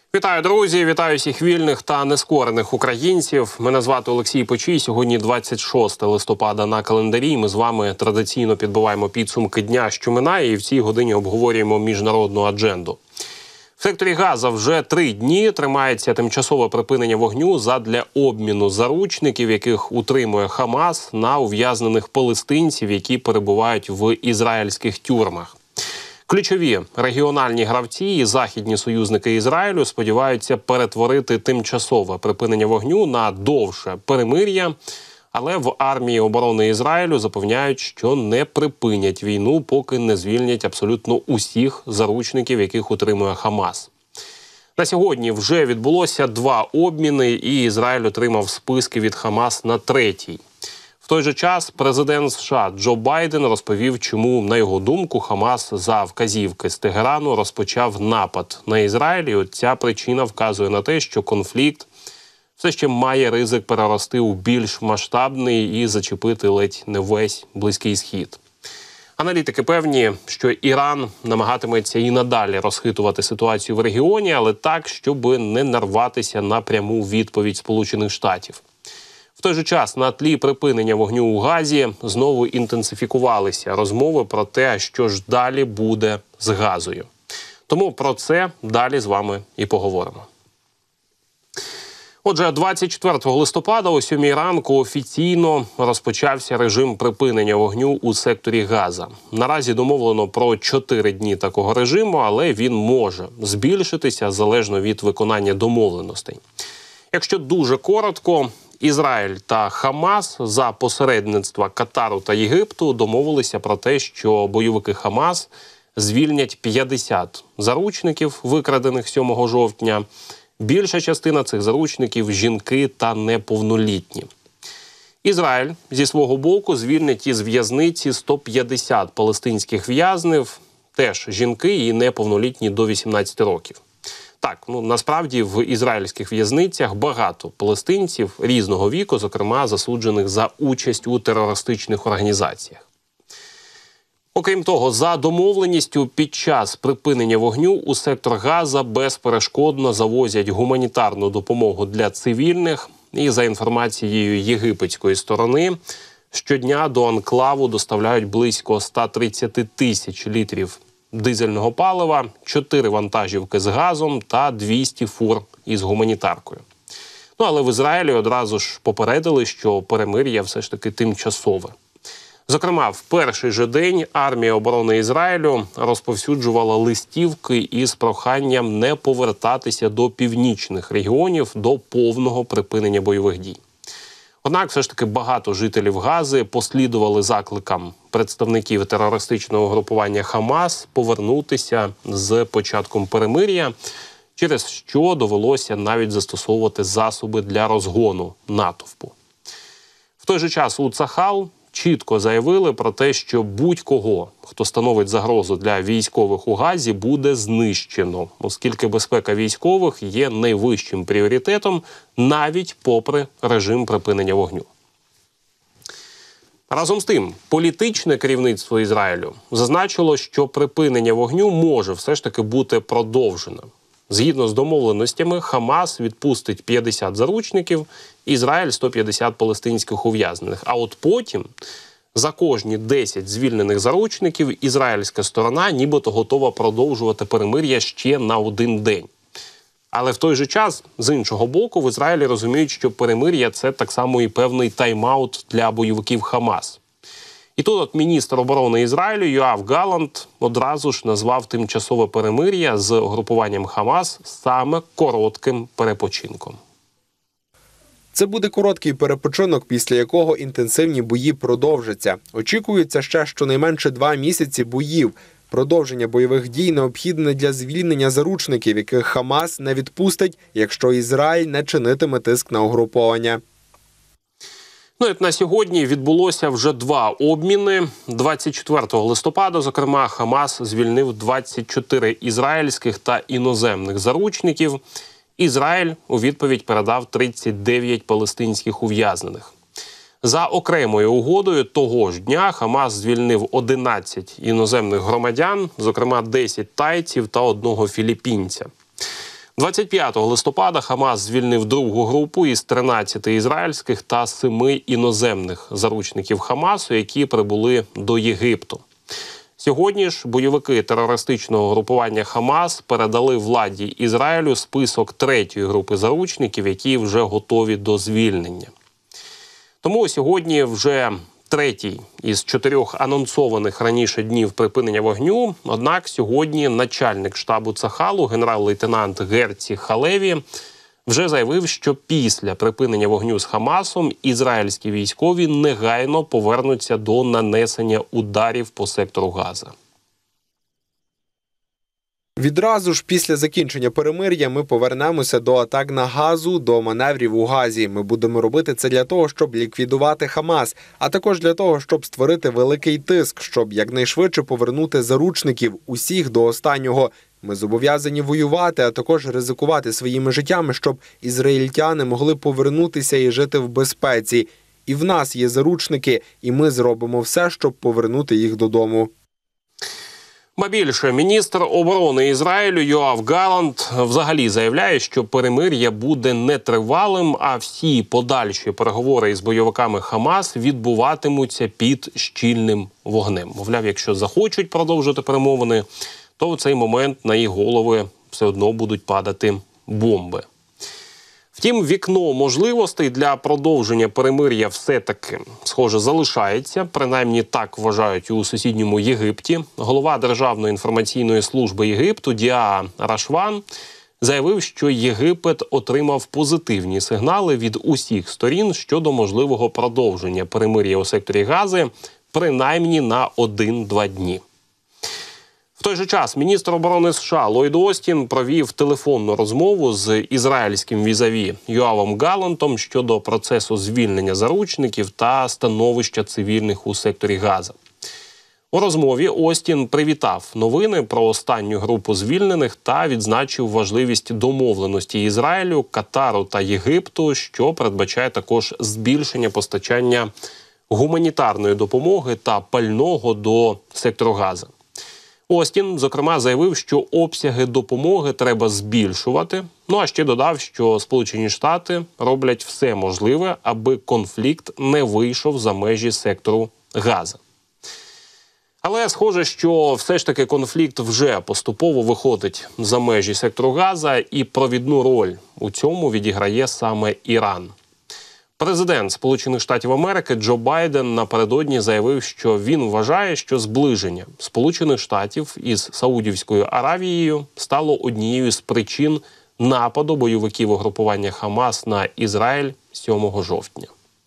Вітаю, друзі! Вітаю всіх вільних та нескорених українців. Мене звати Олексій Почій. Сьогодні 26 листопада на календарі. Ми з вами традиційно підбиваємо підсумки дня, що минає, і в цій годині обговорюємо міжнародну адженду. В секторі Газа вже 3 дні тримається тимчасове припинення вогню задля обміну заручників, яких утримує Хамас, на ув'язнених палестинців, які перебувають в ізраїльських тюрмах. Ключові регіональні гравці і західні союзники Ізраїлю сподіваються перетворити тимчасове припинення вогню на довше перемир'я, але в армії оборони Ізраїлю запевняють, що не припинять війну, поки не звільнять абсолютно усіх заручників, яких утримує Хамас. На сьогодні вже відбулося 2 обміни, і Ізраїль отримав списки від Хамас на 3-й. В той же час президент США Джо Байден розповів, чому, на його думку, Хамас за вказівки з Тегерану розпочав напад на Ізраїль. І от ця причина вказує на те, що конфлікт все ще має ризик перерости у більш масштабний і зачепити ледь не весь Близький Схід. Аналітики певні, що Іран намагатиметься і надалі розхитувати ситуацію в регіоні, але так, щоб не нарватися на пряму відповідь Сполучених Штатів. В той же час на тлі припинення вогню у Газі знову інтенсифікувалися розмови про те, що ж далі буде з Газою. Тому про це далі з вами і поговоримо. Отже, 24 листопада о 7 ранку офіційно розпочався режим припинення вогню у секторі Газа. Наразі домовлено про 4 дні такого режиму, але він може збільшитися залежно від виконання домовленостей. Якщо дуже коротко, Ізраїль та Хамас за посередництва Катару та Єгипту домовилися про те, що бойовики Хамас звільнять 50 заручників, викрадених 7 жовтня. Більша частина цих заручників – жінки та неповнолітні. Ізраїль зі свого боку звільнить із в'язниці 150 палестинських в'язнів, теж жінки і неповнолітні до 18 років. Так, насправді в ізраїльських в'язницях багато палестинців різного віку, зокрема засуджених за участь у терористичних організаціях. Окрім того, за домовленістю під час припинення вогню у сектор Газа безперешкодно завозять гуманітарну допомогу для цивільних. І за інформацією єгипетської сторони, щодня до анклаву доставляють близько 130 тисяч літрів дизельного палива, 4 вантажівки з газом та 200 фур із гуманітаркою. Але в Ізраїлі одразу ж попередили, що перемир'я все ж таки тимчасове. Зокрема, в перший же день армія оборони Ізраїлю розповсюджувала листівки із проханням не повертатися до північних регіонів до повного припинення бойових дій. Однак все ж таки багато жителів Гази послідували закликам представників терористичного групування Хамас повернутися з початком перемир'я, через що довелося навіть застосовувати засоби для розгону натовпу. В той же час у Цахал чітко заявили про те, що будь-кого, хто становить загрозу для військових у Газі, буде знищено, оскільки безпека військових є найвищим пріоритетом навіть попри режим припинення вогню. Разом з тим, політичне керівництво Ізраїлю зазначило, що припинення вогню може все ж таки бути продовжено. Згідно з домовленостями, Хамас відпустить 50 заручників, Ізраїль – 150 палестинських ув'язнених. А от потім за кожні 10 звільнених заручників ізраїльська сторона нібито готова продовжувати перемир'я ще на 1 день. Але в той же час, з іншого боку, в Ізраїлі розуміють, що перемир'я – це так само і певний тайм-аут для бойовиків Хамас. І тут от міністр оборони Ізраїлю Йоав Галант одразу ж назвав тимчасове перемир'я з угрупуванням Хамас саме коротким перепочинком. Це буде короткий перепочинок, після якого інтенсивні бої продовжаться. Очікується ще щонайменше 2 місяці боїв. Продовження бойових дій необхідне для звільнення заручників, яких Хамас не відпустить, якщо Ізраїль не чинитиме тиск на угруповання. На сьогодні відбулося вже 2 обміни. 24 листопада, зокрема, Хамас звільнив 24 ізраїльських та іноземних заручників. Ізраїль у відповідь передав 39 палестинських ув'язнених. За окремою угодою того ж дня Хамас звільнив 11 іноземних громадян, зокрема 10 тайців та 1 філіппінця. 25 листопада Хамас звільнив другу групу із 13 ізраїльських та 7 іноземних заручників Хамасу, які прибули до Єгипту. Сьогодні ж бойовики терористичного групування Хамас передали владі Ізраїлю список третьої групи заручників, які вже готові до звільнення. Тому сьогодні вже третій із 4 анонсованих раніше днів припинення вогню. Однак сьогодні начальник штабу Цахалу, генерал-лейтенант Герці Халеві, вже заявив, що після припинення вогню з Хамасом ізраїльські військові негайно повернуться до нанесення ударів по сектору Газа. Відразу ж після закінчення перемир'я ми повернемося до атак на Газу, до маневрів у Газі. Ми будемо робити це для того, щоб ліквідувати Хамас, а також для того, щоб створити великий тиск, щоб якнайшвидше повернути заручників, усіх до останнього. Ми зобов'язані воювати, а також ризикувати своїми життями, щоб ізраїльтяни могли повернутися і жити в безпеці. І в нас є заручники, і ми зробимо все, щоб повернути їх додому. Ба більше, міністр оборони Ізраїлю Йоав Галант взагалі заявляє, що перемир'я буде нетривалим, а всі подальші переговори із бойовиками Хамас відбуватимуться під щільним вогнем. Мовляв, якщо захочуть продовжити перемовини, то в цей момент на їх голови все одно будуть падати бомби. Втім, вікно можливостей для продовження перемир'я все-таки, схоже, залишається. Принаймні так вважають у сусідньому Єгипті. Голова Державної інформаційної служби Єгипту Діа Рашван заявив, що Єгипет отримав позитивні сигнали від усіх сторін щодо можливого продовження перемир'я у секторі Гази принаймні на 1-2 дні. В той же час міністр оборони США Ллойд Остін провів телефонну розмову з ізраїльським візаві Йоавом Галантом щодо процесу звільнення заручників та становища цивільних у секторі Газа. У розмові Остін привітав новини про останню групу звільнених та відзначив важливість домовленості Ізраїлю, Катару та Єгипту, що передбачає також збільшення постачання гуманітарної допомоги та пального до сектору Газа. Остін, зокрема, заявив, що обсяги допомоги треба збільшувати. А ще додав, що Сполучені Штати роблять все можливе, аби конфлікт не вийшов за межі сектору Газа. Але схоже, що все ж таки конфлікт вже поступово виходить за межі сектору Газа, і провідну роль у цьому відіграє саме Іран. Президент Сполучених Штатів Америки Джо Байден напередодні заявив, що він вважає, що зближення Сполучених Штатів із Саудівською Аравією стало однією з причин нападу бойовиків угрупування Хамас на Ізраїль 7 жовтня.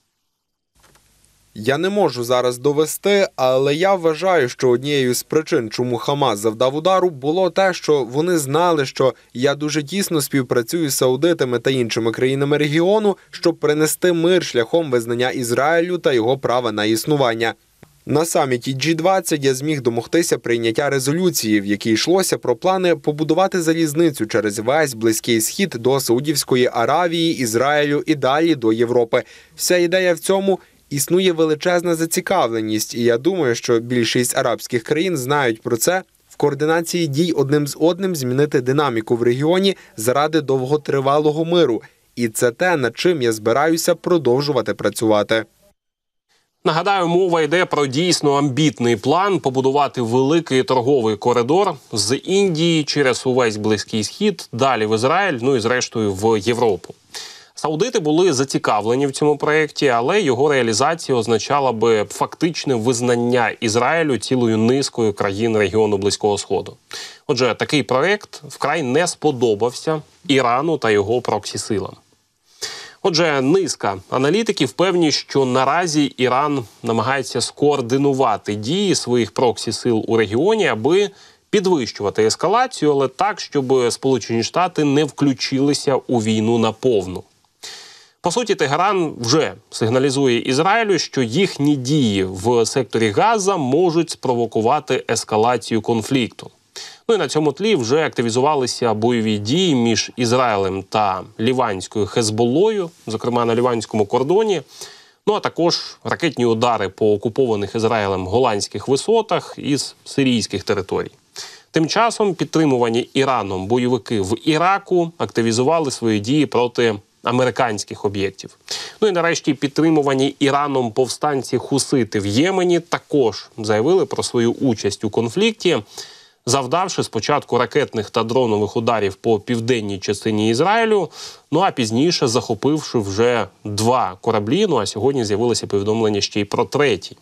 Я не можу зараз довести, але я вважаю, що однією з причин, чому Хамас завдав удару, було те, що вони знали, що я дуже тісно співпрацюю з саудитами та іншими країнами регіону, щоб принести мир шляхом визнання Ізраїлю та його права на існування. На саміті G20 я зміг домогтися прийняття резолюції, в якій йшлося про плани побудувати залізницю через весь Близький Схід до Саудівської Аравії, Ізраїлю і далі до Європи. Вся ідея в цьому – існує величезна зацікавленість, і я думаю, що більшість арабських країн знають про це, в координації дій одним з одним змінити динаміку в регіоні заради довготривалого миру. І це те, над чим я збираюся продовжувати працювати. Нагадаю, мова йде про дійсно амбітний план побудувати великий торговий коридор з Індії через увесь Близький Схід, далі в Ізраїль, і зрештою в Європу. Саудити були зацікавлені в цьому проєкті, але його реалізація означала би фактичне визнання Ізраїлю цілою низкою країн регіону Близького Сходу. Отже, такий проєкт вкрай не сподобався Ірану та його проксі-силам. Отже, низка аналітиків певні, що наразі Іран намагається скоординувати дії своїх проксі-сил у регіоні, аби підвищувати ескалацію, але так, щоб Сполучені Штати не включилися у війну наповну. По суті, Тегеран вже сигналізує Ізраїлю, що їхні дії в секторі Газа можуть спровокувати ескалацію конфлікту. І на цьому тлі вже активізувалися бойові дії між Ізраїлем та ліванською Хезболлою, зокрема на ліванському кордоні, а також ракетні удари по окупованих Ізраїлем голландських висотах із сирійських територій. Тим часом підтримувані Іраном бойовики в Іраку активізували свої дії проти американських об'єктів. Ну і нарешті підтримувані Іраном повстанці-хусити в Ємені також заявили про свою участь у конфлікті, завдавши спочатку ракетних та дронових ударів по південній частині Ізраїлю, ну а пізніше захопивши вже 2 кораблі, ну а сьогодні з'явилося повідомлення ще й про 3-й.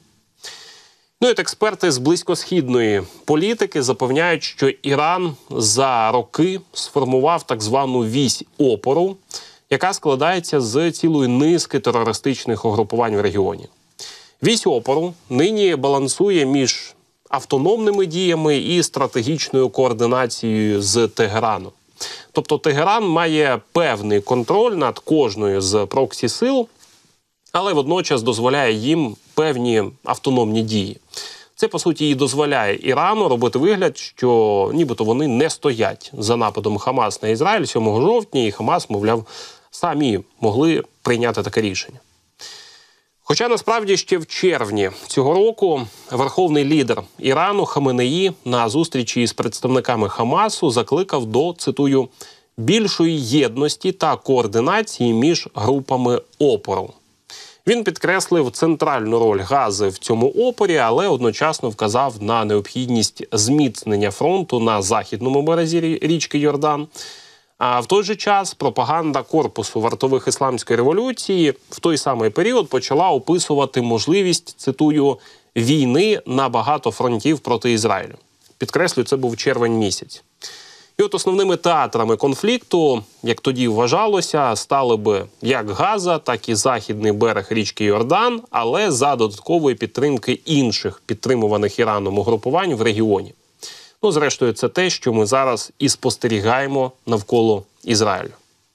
Ну і експерти з близькосхідної політики запевняють, що Іран за роки сформував так звану вісь опору, яка складається з цілої низки терористичних угрупувань в регіоні. Вісь опору нині балансує між автономними діями і стратегічною координацією з Тегераном. Тобто Тегеран має певний контроль над кожною з проксі-сил, але водночас дозволяє їм певні автономні дії. Це, по суті, і дозволяє Ірану робити вигляд, що нібито вони не стоять за нападом Хамас на Ізраїль 7 жовтня, і Хамас, мовляв, самі могли прийняти таке рішення. Хоча, насправді, ще в червні цього року верховний лідер Ірану Хаменеї на зустрічі з представниками Хамасу закликав до, цитую, «більшої єдності та координації між групами опору». Він підкреслив центральну роль Гази в цьому опорі, але одночасно вказав на необхідність зміцнення фронту на західному березі річки Йордан. А в той же час пропаганда корпусу вартових ісламської революції в той самий період почала описувати можливість, цитую, «війни на багато фронтів проти Ізраїлю». Підкреслюю, це був червень місяць. І от основними театрами конфлікту, як тоді вважалося, стали би як Газа, так і західний берег річки Йордан, але за додаткової підтримки інших підтримуваних Іраном угрупувань в регіоні. Ну, зрештою, це те, що ми зараз і спостерігаємо навколо Ізраїлю.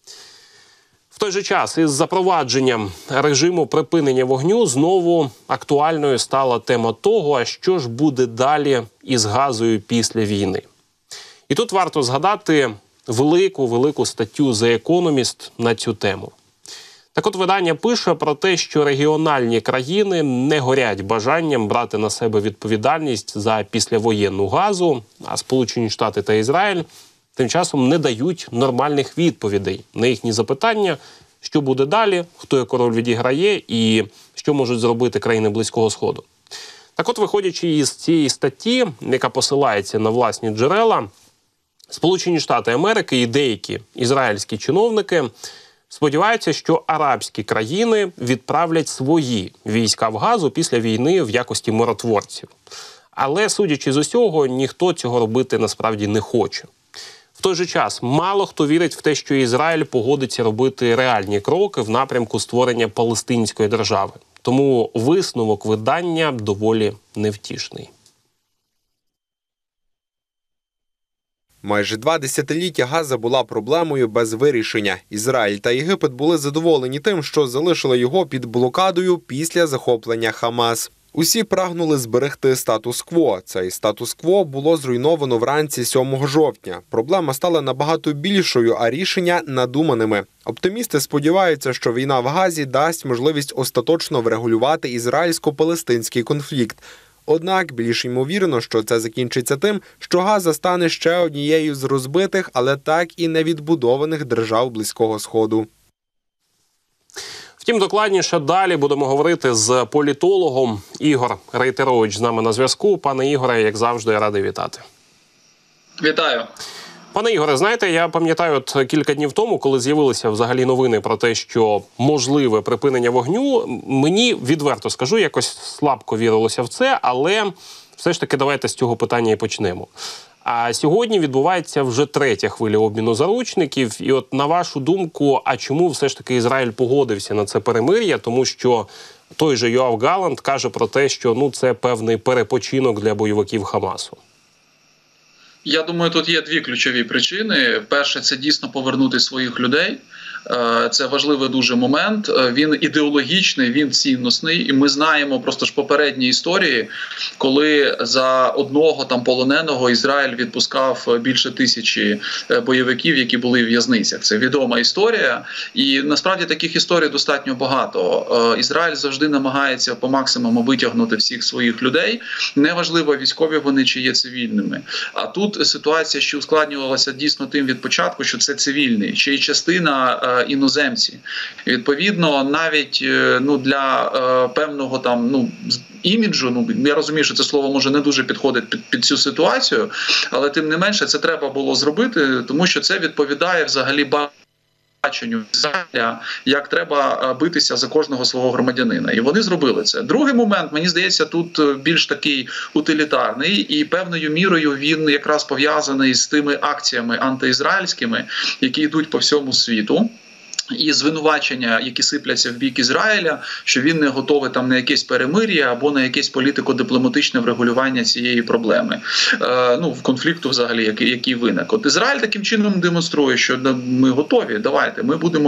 В той же час із запровадженням режиму припинення вогню знову актуальною стала тема того, а що ж буде далі із Газою після війни. І тут варто згадати велику статтю The Economist на цю тему. Так от видання пише про те, що регіональні країни не горять бажанням брати на себе відповідальність за післявоєнну Газу, а Сполучені Штати та Ізраїль тим часом не дають нормальних відповідей на їхні запитання, що буде далі, хто яку роль відіграє і що можуть зробити країни Близького Сходу. Так от, виходячи із цієї статті, яка посилається на власні джерела, Сполучені Штати Америки і деякі ізраїльські чиновники сподіваються, що арабські країни відправлять свої війська в Газу після війни в якості миротворців. Але, судячи з усього, ніхто цього робити насправді не хоче. В той же час мало хто вірить в те, що Ізраїль погодиться робити реальні кроки в напрямку створення Палестинської держави. Тому висновок видання доволі невтішний. Майже 2 десятиліття Газа була проблемою без вирішення. Ізраїль та Єгипет були задоволені тим, що залишили його під блокадою після захоплення Хамас. Усі прагнули зберегти статус-кво. Цей статус-кво було зруйновано вранці 7 жовтня. Проблема стала набагато більшою, а рішення – надуманими. Оптимісти сподіваються, що війна в Газі дасть можливість остаточно врегулювати ізраїльсько-палестинський конфлікт. Однак більш ймовірно, що це закінчиться тим, що Газа стане ще однією з розбитих, але так і не відбудованих держав Близького Сходу. Втім, докладніше далі будемо говорити з політологом. Ігор Рейтерович з нами на зв'язку. Пане Ігоре, як завжди, я радий вітати. Вітаю. Пане Ігоре, знаєте, я пам'ятаю, от кілька днів тому, коли з'явилися взагалі новини про те, що можливе припинення вогню, мені, відверто скажу, якось слабко вірилося в це, але все ж таки давайте з цього питання і почнемо. А сьогодні відбувається вже 3-я хвиля обміну заручників. І от на вашу думку, а чому все ж таки Ізраїль погодився на це перемир'я? Тому що той же Йоав Галант каже про те, що це певний перепочинок для бойовиків Хамасу. Я думаю, тут є 2 ключові причини. Перше – це дійсно повернути своїх людей. Це важливий дуже момент. Він ідеологічний, він цінностний. І ми знаємо просто ж попередні історії, коли за одного там полоненого Ізраїль відпускав більше 1000 бойовиків, які були в в'язницях. Це відома історія. І насправді таких історій достатньо багато. Ізраїль завжди намагається по максимуму витягнути всіх своїх людей. Неважливо, військові вони чи є цивільними. А тут тут ситуація ще ускладнювалася дійсно тим від початку, що це цивільний, ще й частина іноземці. Відповідно, навіть для певного там іміджу, я розумію, що це слово може не дуже підходить під цю ситуацію, але тим не менше це треба було зробити, тому що це відповідає взагалі баченню Ізраїля, як треба битися за кожного свого громадянина. І вони зробили це. Другий момент, мені здається, тут більш такий утилітарний, і певною мірою він якраз пов'язаний з тими акціями антиізраїльськими, які йдуть по всьому світу. І звинувачення, які сипляться в бік Ізраїля, що він не готовий там на якесь перемир'я або на якесь політико-дипломатичне врегулювання цієї проблеми, в конфлікту взагалі, який виник. От Ізраїль таким чином демонструє, що ми готові, давайте, ми будемо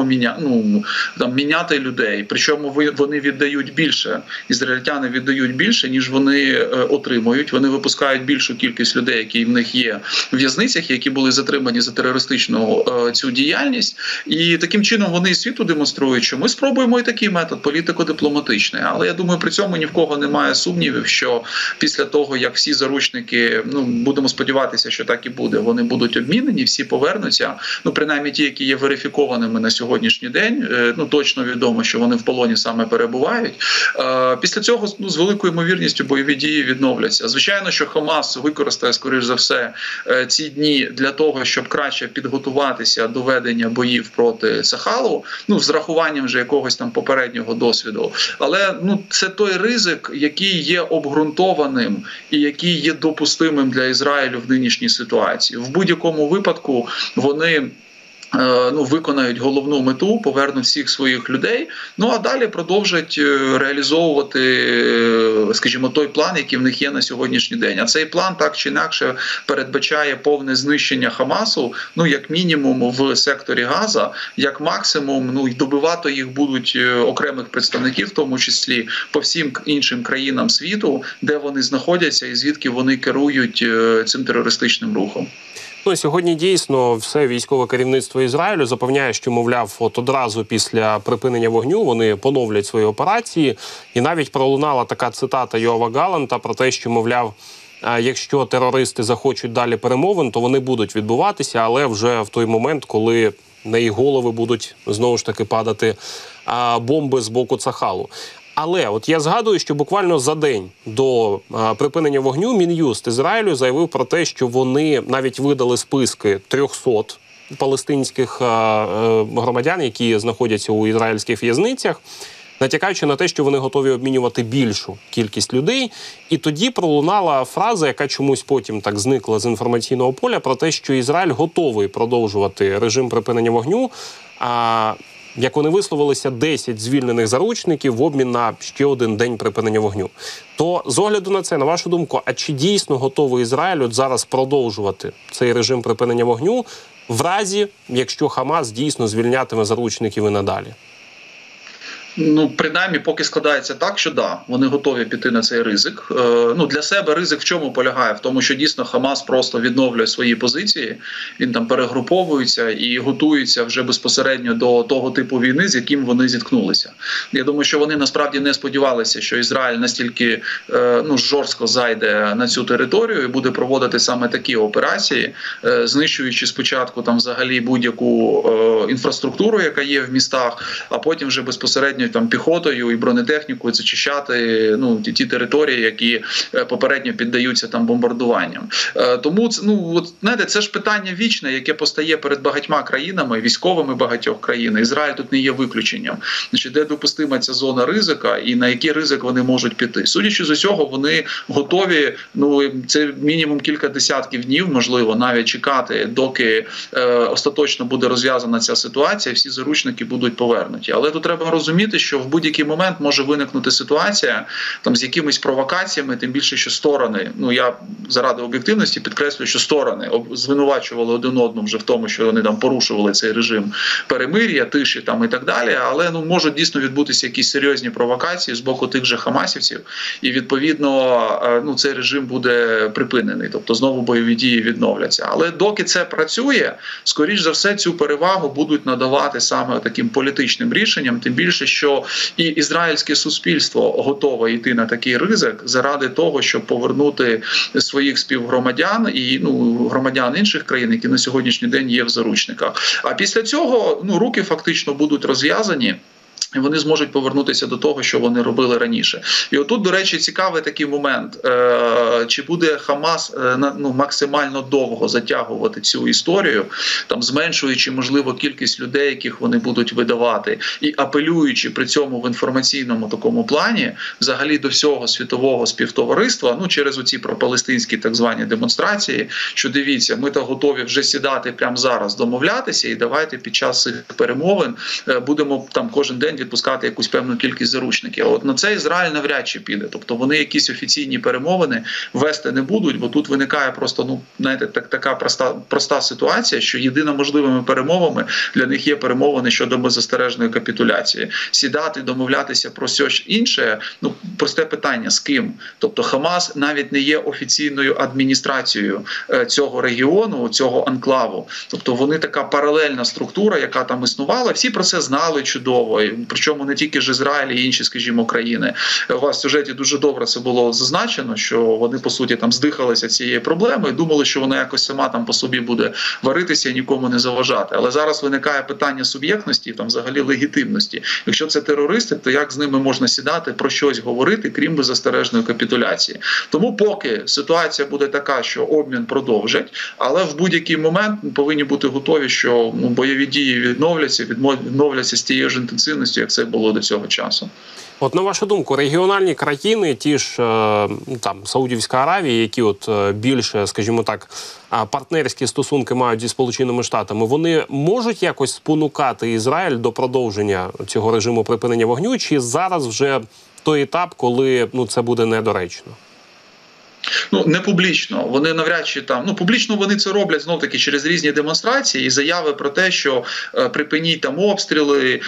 міняти людей. Причому вони віддають більше, ізраїльтяни віддають більше, ніж вони отримують. Вони випускають більшу кількість людей, які в них є в в'язницях, які були затримані за терористичну цю діяльність. І таким чином вони і світу демонструють, що ми спробуємо і такий метод політико-дипломатичний. Але я думаю, при цьому ні в кого немає сумнівів, що після того, як всі заручники, будемо сподіватися, що так і буде, вони будуть обмінені, всі повернуться, принаймні ті, які є верифікованими на сьогоднішній день, точно відомо, що вони в полоні саме перебувають. Після цього з великою ймовірністю бойові дії відновляться. Звичайно, що Хамас використає, скоріш за все, ці дні для того, щоб краще підготуватися до ведення боїв проти Сахалу, з рахуванням вже якогось там попереднього досвіду. Але це той ризик, який є обґрунтованим і який є допустимим для Ізраїлю в нинішній ситуації. В будь-якому випадку вони виконають головну мету, повернуть всіх своїх людей, а далі продовжать реалізовувати, скажімо, той план, який в них є на сьогоднішній день. А цей план так чи інакше передбачає повне знищення Хамасу, як мінімум в секторі Газа, як максимум, добивати їх будуть окремих представників, в тому числі по всім іншим країнам світу, де вони знаходяться і звідки вони керують цим терористичним рухом. Сьогодні дійсно все військове керівництво Ізраїлю запевняє, що, мовляв, одразу після припинення вогню вони поновлять свої операції. І навіть пролунала така цитата Йоава Галанта про те, що, мовляв, якщо терористи захочуть далі перемовин, то вони будуть відбуватися, але вже в той момент, коли на їх голови будуть знову ж таки падати бомби з боку Цахалу. Але от я згадую, що буквально за день до припинення вогню Мін'юст Ізраїлю заявив про те, що вони навіть видали списки 300 палестинських громадян, які знаходяться у ізраїльських в'язницях, натякаючи на те, що вони готові обмінювати більшу кількість людей. І тоді пролунала фраза, яка чомусь потім так зникла з інформаційного поля, про те, що Ізраїль готовий продовжувати режим припинення вогню, як вони висловилися, 10 звільнених заручників в обмін на ще один день припинення вогню. То з огляду на це, на вашу думку, а чи дійсно готовий Ізраїль от зараз продовжувати цей режим припинення вогню в разі, якщо Хамас дійсно звільнятиме заручників і надалі? Принаймні, поки складається так, що вони готові піти на цей ризик. Для себе ризик в чому полягає? В тому, що дійсно Хамас просто відновлює свої позиції, він там перегруповується і готується вже безпосередньо до того типу війни, з яким вони зіткнулися. Я думаю, що вони насправді не сподівалися, що Ізраїль настільки жорстко зайде на цю територію і буде проводити саме такі операції, знищуючи спочатку там взагалі будь-яку інфраструктуру, яка є в містах, а потім вже безпосередньо там піхотою і бронетехнікою зачищати ті території, які попередньо піддаються там бомбардуванням. Тому знаєте, це ж питання вічне, яке постає перед багатьма країнами, військовими багатьох країн. Ізраїль тут не є виключенням. Значить, де допустима ця зона ризика і на який ризик вони можуть піти. Судячи з усього, вони готові, це мінімум кілька десятків днів, можливо, навіть чекати, доки остаточно буде розв'язана ця ситуація, всі заручники будуть повернуті. Але тут треба розуміти, що в будь-який момент може виникнути ситуація там з якимись провокаціями, тим більше, що сторони, я заради об'єктивності підкреслюю, що сторони звинувачували один одного вже в тому, що вони там порушували цей режим перемир'я, тиші там і так далі, але можуть дійсно відбутися якісь серйозні провокації з боку тих же хамасівців, і відповідно цей режим буде припинений, тобто знову бойові дії відновляться. Але доки це працює, скоріш за все цю перевагу будуть надавати саме таким політичним рішенням, тим більше, що що і ізраїльське суспільство готове йти на такий ризик заради того, щоб повернути своїх співгромадян і громадян інших країн, які на сьогоднішній день є в заручниках. А після цього руки фактично будуть розв'язані. І вони зможуть повернутися до того, що вони робили раніше. І отут, до речі, цікавий такий момент. Чи буде Хамас максимально довго затягувати цю історію, там зменшуючи, можливо, кількість людей, яких вони будуть видавати, і апелюючи при цьому в інформаційному такому плані взагалі до всього світового співтовариства, через оці пропалестинські так звані демонстрації, що дивіться, ми то готові вже сідати прямо зараз, домовлятися, і давайте під час цих перемовин будемо там кожен день відпускати якусь певну кількість заручників. А от на це Ізраїль навряд чи піде. Тобто вони якісь офіційні перемовини вести не будуть, бо тут виникає просто, така проста ситуація, що єдино можливими перемовами для них є перемовини щодо беззастережної капітуляції. Сідати, домовлятися про щось інше, просте питання, з ким? Тобто Хамас навіть не є офіційною адміністрацією цього регіону, цього анклаву. Тобто вони така паралельна структура, яка там існувала. Всі про це знали чудово. Причому не тільки ж Ізраїль і інші, скажімо, країни. У вас в сюжеті дуже добре це було зазначено, що вони, по суті, там здихалися цієї проблеми і думали, що вона якось сама там по собі буде варитися і нікому не заважати. Але зараз виникає питання суб'єктності, там взагалі легітимності. Якщо це терористи, то як з ними можна сідати, про щось говорити, крім беззастережної капітуляції? Тому поки ситуація буде така, що обмін продовжать, але в будь-який момент ми повинні бути готові, що бойові дії відновляться з тією ж інтенсивністю, як це було до цього часу. От на вашу думку, регіональні країни, ті ж там Саудівська Аравія, які більше, скажімо так, партнерські стосунки мають зі Сполученими Штатами, вони можуть якось спонукати Ізраїль до продовження цього режиму припинення вогню, чи зараз вже той етап, коли це буде недоречно? Не публічно. Вони навряд чи там, публічно вони це роблять знов-таки через різні демонстрації і заяви про те, що припиніть там обстріли,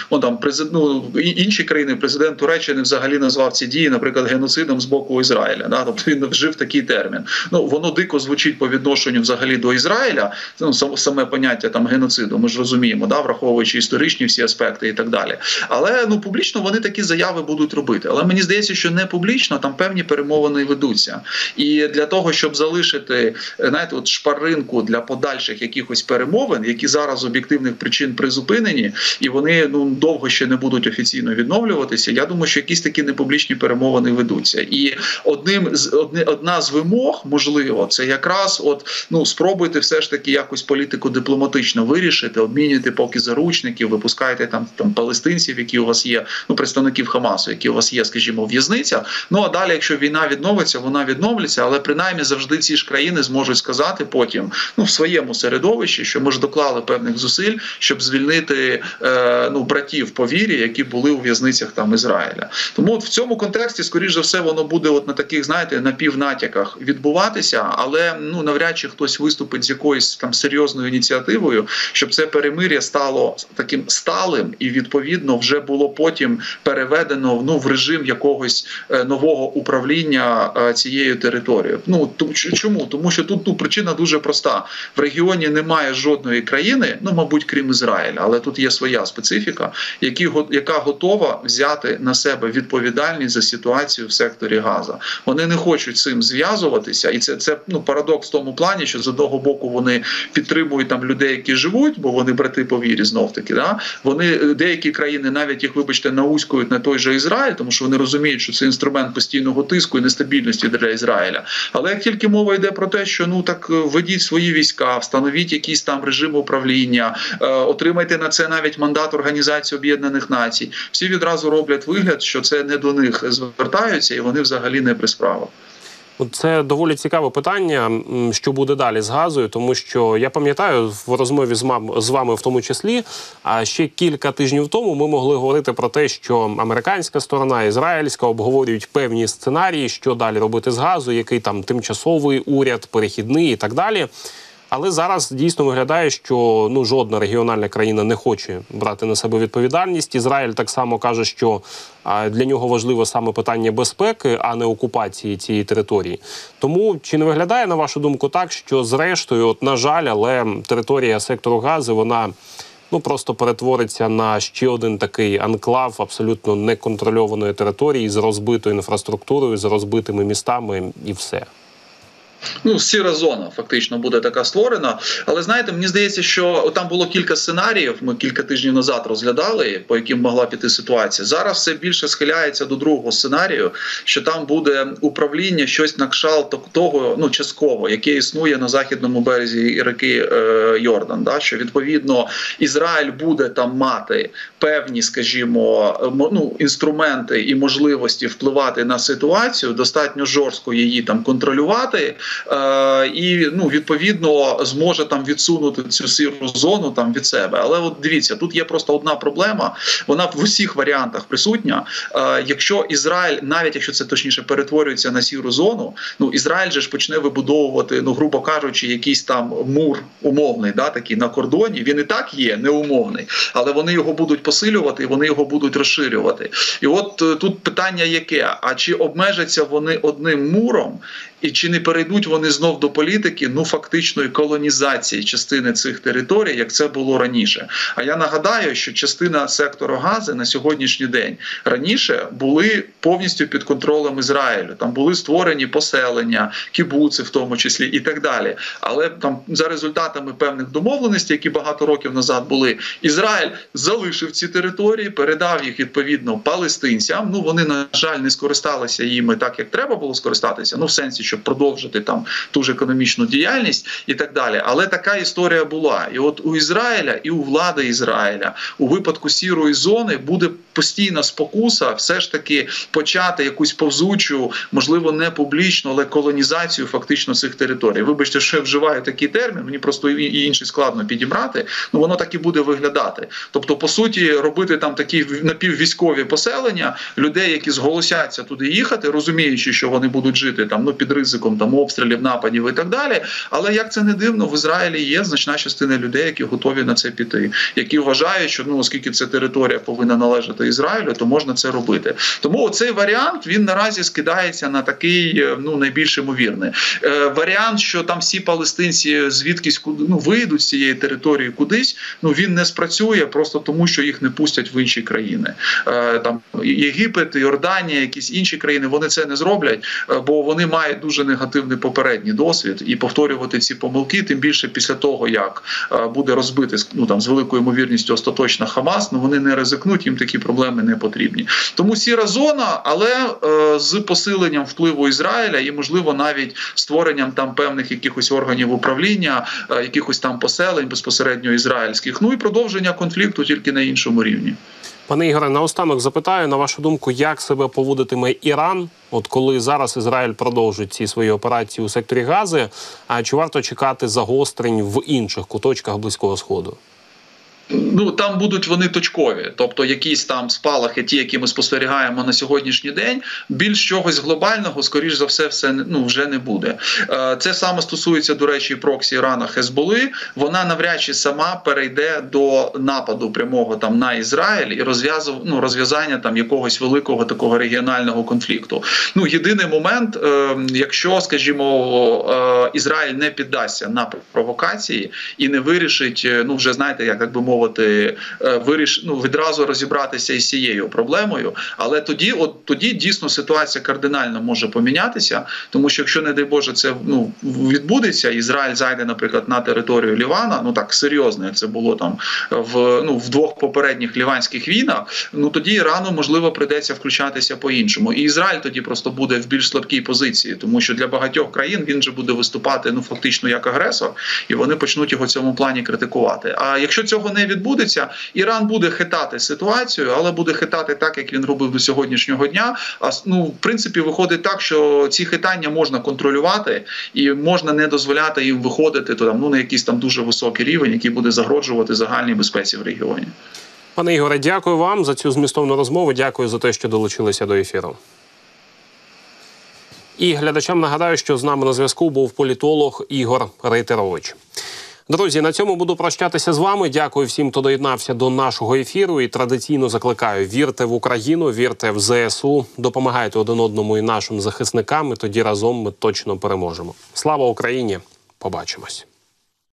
інші країни, президент Туреччини взагалі назвав ці дії, наприклад, геноцидом з боку Ізраїля. Да? Тобто він вжив такий термін. Воно дико звучить по відношенню взагалі до Ізраїля, саме поняття там геноциду, ми ж розуміємо, да? Враховуючи історичні всі аспекти і так далі. Але публічно вони такі заяви будуть робити. Але мені здається, що не публічно, там певні перемовини ведуться. І для того, щоб залишити, шпаринку для подальших якихось перемовин, які зараз з об'єктивних причин призупинені, і вони довго ще не будуть офіційно відновлюватися, я думаю, що якісь такі непублічні перемовини ведуться. І одна з вимог, можливо, це якраз спробуйте все ж таки якось політику дипломатично вирішити, обмінюйте поки заручників, випускайте там палестинців, які у вас є, представників Хамасу, які у вас є, скажімо, в в'язницях. А далі, якщо війна відновиться, вона відновиться, але принаймні завжди ці ж країни зможуть сказати потім в своєму середовищі, що ми ж доклали певних зусиль, щоб звільнити братів по вірі, які були у в'язницях там Ізраїля. Тому в цьому контексті, скоріш за все, воно буде на таких, напівнатяках відбуватися, але навряд чи хтось виступить з якоюсь там серйозною ініціативою, щоб це перемир'я стало таким сталим і відповідно вже було потім переведено в режим якогось нового управління цією територією. Чому? Тому що тут причина дуже проста. В регіоні немає жодної країни, мабуть, крім Ізраїля, але тут є своя специфіка, яка готова взяти на себе відповідальність за ситуацію в секторі Газа. Вони не хочуть цим зв'язуватися, і це парадокс в тому плані, що з одного боку вони підтримують там людей, які живуть, бо вони брати по вірі знов-таки. Да? Деякі країни навіть їх, науськують на той же Ізраїль, тому що вони розуміють, що це інструмент постійного тиску і нестабільності для Ізраїля. Але як тільки мова йде про те, що введіть свої війська, встановіть якийсь там режим управління, отримайте на це навіть мандат Організації Об'єднаних Націй, всі відразу роблять вигляд, що це не до них звертаються і вони взагалі не при справах. Це доволі цікаве питання, що буде далі з Газою, тому що я пам'ятаю в розмові з вами в тому числі, а ще кілька тижнів тому ми могли говорити про те, що американська сторона, ізраїльська обговорюють певні сценарії, що далі робити з Газою, який там тимчасовий уряд, перехідний і так далі. Але зараз дійсно виглядає, що жодна регіональна країна не хоче брати на себе відповідальність. Ізраїль так само каже, що для нього важливо саме питання безпеки, а не окупації цієї території. Тому чи не виглядає, на вашу думку, так, що зрештою, на жаль, але територія сектору Гази, вона просто перетвориться на ще один такий анклав абсолютно неконтрольованої території з розбитою інфраструктурою, з розбитими містами і все. Сіра зона фактично буде така створена. Але знаєте, мені здається, що там було кілька сценаріїв, ми кілька тижнів назад розглядали, по яким могла піти ситуація. Зараз все більше схиляється до другого сценарію, що там буде управління, щось на кшталт того, частково, яке існує на західному березі реки Йордан. Да? Що, відповідно, Ізраїль буде там мати певні, скажімо, інструменти і можливості впливати на ситуацію, достатньо жорстко її там контролювати, і відповідно зможе там відсунути цю сіру зону там від себе. Але от дивіться, тут є просто одна проблема, вона в усіх варіантах присутня. Якщо Ізраїль, навіть якщо це точніше перетворюється на сіру зону, Ізраїль же ж почне вибудовувати, грубо кажучи, якийсь там мур умовний, да, такий на кордоні. Він і так є неумовний, але вони його будуть посилювати і вони його будуть розширювати. І от тут питання яке? А чи обмежаться вони одним муром? І чи не перейдуть вони знов до політики, фактичної колонізації частини цих територій, як це було раніше? А я нагадаю, що частина сектору Гази на сьогоднішній день раніше були повністю під контролем Ізраїлю. Там були створені поселення, кібуци в тому числі і так далі. Але там за результатами певних домовленостей, які багато років назад були, Ізраїль залишив ці території, передав їх відповідно палестинцям. Вони, на жаль, не скористалися їми так, як треба було скористатися, в сенсі, щоб продовжити там ту ж економічну діяльність і так далі. Але така історія була. І от у Ізраїля і у влади Ізраїля у випадку сірої зони буде постійна спокуса все ж таки почати якусь повзучу, можливо, не публічну, але колонізацію фактично цих територій. Вибачте, що я вживаю такий термін, мені просто і інший складно підібрати, воно так і буде виглядати. Тобто, по суті, робити там такі напіввійськові поселення, людей, які зголосяться туди їхати, розуміючи, що вони будуть жити там, під ризиком там обстрілів, нападів і так далі. Але як це не дивно, в Ізраїлі є значна частина людей, які готові на це піти, які вважають, що оскільки ця територія повинна належати Ізраїлю, то можна це робити. Тому цей варіант, він наразі скидається на такий, найбільш ймовірний. Варіант, що там всі палестинці звідкись вийдуть з цієї території кудись, він не спрацює просто тому, що їх не пустять в інші країни. Там Єгипет, Йорданія, якісь інші країни, вони це не зроблять, бо вони мають дуже негативний попередній досвід, і повторювати ці помилки, тим більше після того, як буде розбити з великою ймовірністю остаточно Хамас, вони не ризикнуть, їм такі проблеми не потрібні. Тому сіра зона, але з посиленням впливу Ізраїля і, можливо, навіть створенням там певних якихось органів управління, якихось там поселень безпосередньо ізраїльських, і продовження конфлікту тільки на іншому рівні. Пане Ігоре, наостанок запитаю, на вашу думку, як себе поводитиме Іран, коли зараз Ізраїль продовжить ці свої операції у секторі Гази, а чи варто чекати загострень в інших куточках Близького Сходу? Там будуть вони точкові, тобто якісь там спалахи, ті, які ми спостерігаємо на сьогоднішній день, більш чогось глобального, скоріш за все, вже не буде. Це саме стосується, до речі, проксі Ірана Хезболи. Вона навряд чи сама перейде до нападу прямого там на Ізраїль і розв'язання там якогось великого такого регіонального конфлікту. Єдиний момент, якщо, скажімо, Ізраїль не піддасться на провокації і не вирішить, вже знаєте, як би мовити, відразу розібратися із цією проблемою, але тоді дійсно ситуація кардинально може помінятися, тому що якщо, не дай Боже, це відбудеться, Ізраїль зайде, наприклад, на територію Лівана, так серйозно, як це було там в двох попередніх ліванських війнах, тоді Ірану, можливо, прийдеться включатися по-іншому. І Ізраїль тоді просто буде в більш слабкій позиції, тому що для багатьох країн він же буде виступати фактично як агресор, і вони почнуть його в цьому плані критикувати. А якщо цього не відбудеться, Іран буде хитати ситуацію, але буде хитати так, як він робив до сьогоднішнього дня. В принципі, виходить так, що ці хитання можна контролювати і можна не дозволяти їм виходити на якийсь там дуже високий рівень, який буде загрожувати загальній безпеці в регіоні. Пане Ігоре, дякую вам за цю змістовну розмову. Дякую за те, що долучилися до ефіру. І глядачам нагадаю, що з нами на зв'язку був політолог Ігор Рейтерович. Друзі, на цьому буду прощатися з вами. Дякую всім, хто доєднався до нашого ефіру. І традиційно закликаю: вірте в Україну, вірте в ЗСУ, допомагайте один одному і нашим захисникам, і тоді разом ми точно переможемо. Слава Україні! Побачимось!